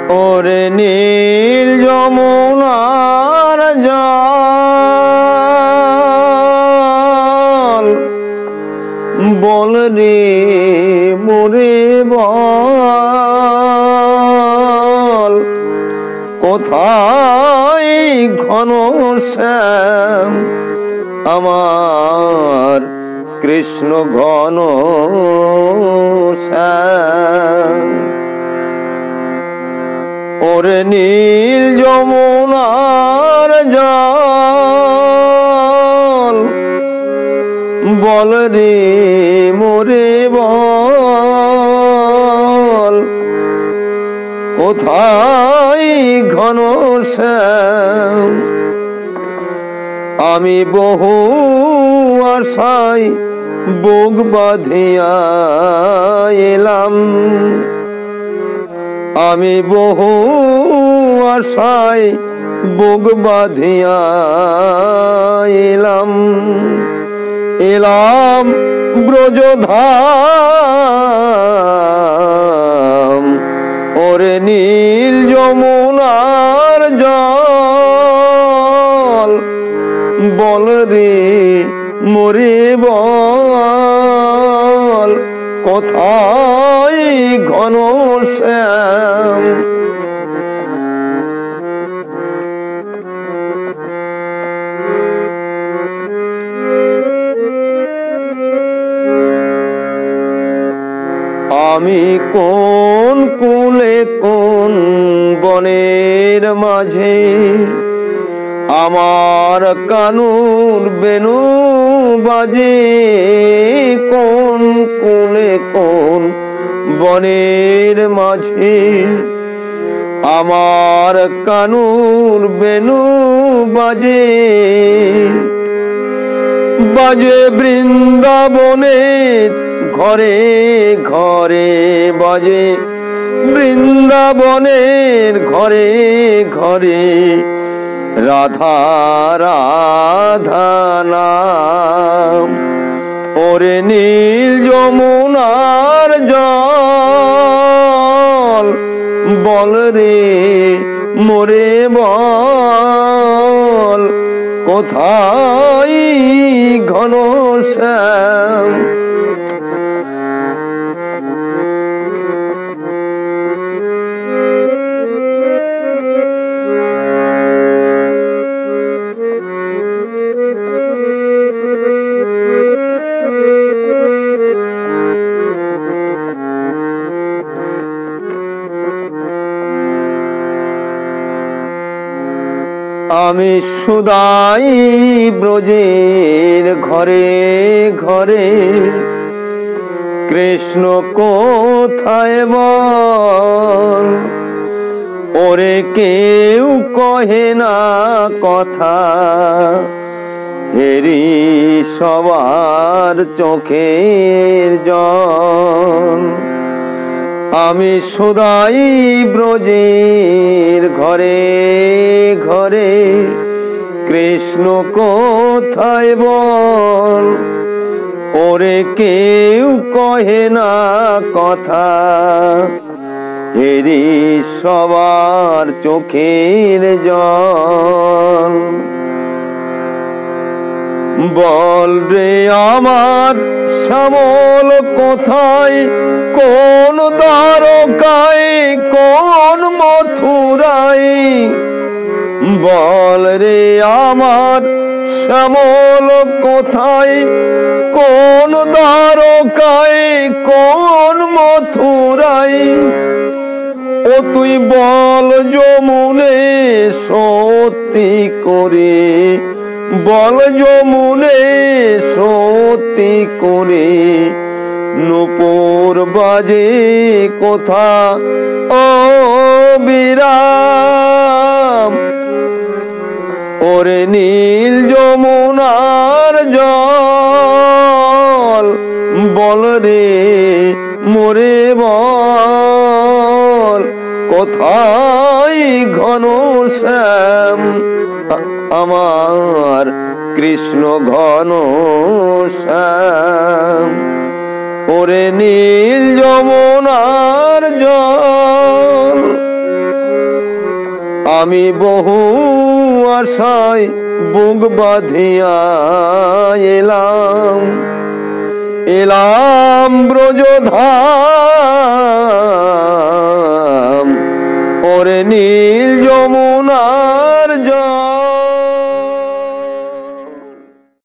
ওরে নীল যমুনার জল বল রে মোরে বল কোথায় ঘন শ্যাম আমার কৃষ্ণ ঘন শ্যাম। ওরে নীল যমুনার জল বল রে মোরে বল কোথায় ঘন শ্যাম আমি বহু আশায় বুক বাঁধিয়া এলাম আমি বহু আশায় বুক বাঁধিয়া এলাম এলাম ব্রজধাম ওরে নীল যমুনার জল বল রে মোরে বল কোথায় ঘন শ্যাম। আমি কোন কুলে কোন বনের মাঝে আমার কানুর বেনু বাজে কোন কুলে কোন বনের মাঝে আমার কানুর বেনু বাজে বাজে বৃন্দাবনের ঘরে ঘরে বাজে বৃন্দাবনের ঘরে ঘরে রাধা রাধা নাম ওরে নীল যমুনার জল বল রে মোরে বল কোথায় ঘন শ্যাম। আমি সুদাই ব্রজের ঘরে ঘরে কৃষ্ণ কোথায় বল ওরে কেউ কহে না কথা হেরি সবার চোখের জল আমি সদাই ব্রজের ঘরে ঘরে কৃষ্ণ কোথায় বল ওরে কেউ কহে না কথা হেরি সবার চোখের জল বল রে আমার শ্যামল কোথায় কোন দ্বারকায় কোন মথুরায় বল রে আমার শ্যামল কোথায় কোন দ্বারকায় কোন মথুরায় ও তুই বল যমুনে সত্যি করে বল যমুনে সত্যি করে নূপুর বাজে কোথা ও বিরাম ওরে নীল যমুনার জল বল রে মোরে বল কোথায় ঘন শ্যাম আমার কৃষ্ণ ঘন শ্যাম ওরে নীল যমুনার জল আমি বহু আশায় বুক বাঁধিয়া এলাম, এলাম ব্রজধাম, ওরে নীল যমুনার জল।